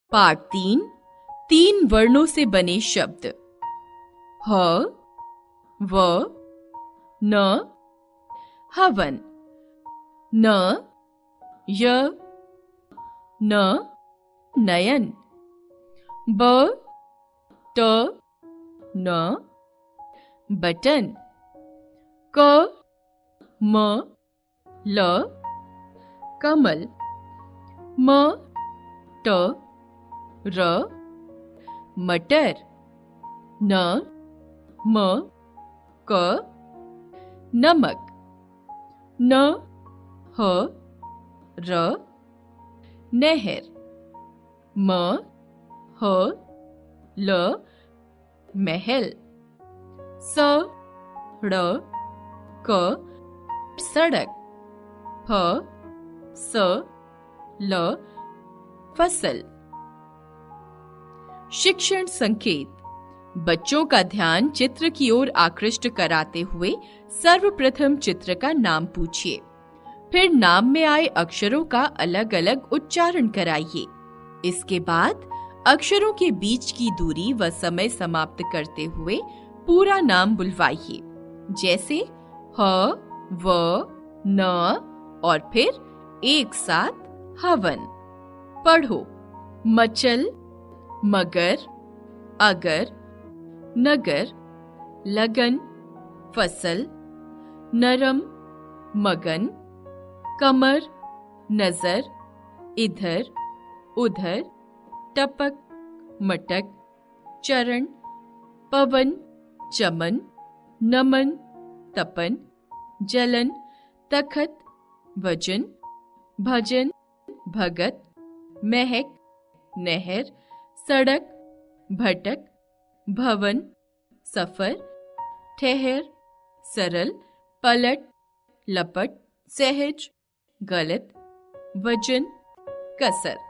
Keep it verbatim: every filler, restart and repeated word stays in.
पाठ तीन, तीन वर्णों से बने शब्द। ह, व, न, हवन। न, य, न, नयन। ब, ट, न, बटन। क, म, ल, कमल। म, ट, र, मटर। न, म, क, नमक। न, ह, र, नहर। म, ह, ल, महल। स, ड़, क, सड़क। फ, स, ल, फसल। शिक्षण संकेत। बच्चों का ध्यान चित्र की ओर आकृष्ट कराते हुए सर्वप्रथम चित्र का नाम पूछिए। फिर नाम में आए अक्षरों का अलग अलग उच्चारण कराइए। इसके बाद अक्षरों के बीच की दूरी व समय समाप्त करते हुए पूरा नाम बुलवाइए, जैसे ह, व, न और फिर एक साथ हवन। पढ़ो। मचल, मगर, अगर, नगर, लगन, फसल, नरम, मगन, कमर, नजर, इधर, उधर, टपक, मटक, चरण, पवन, चमन, नमन, तपन, जलन, तखत, वजन, भजन, भगत, महक, नहर, सड़क, भटक, भवन, सफर, ठहर, सरल, पलट, लपट, सहज, गलत, वजन, कसर।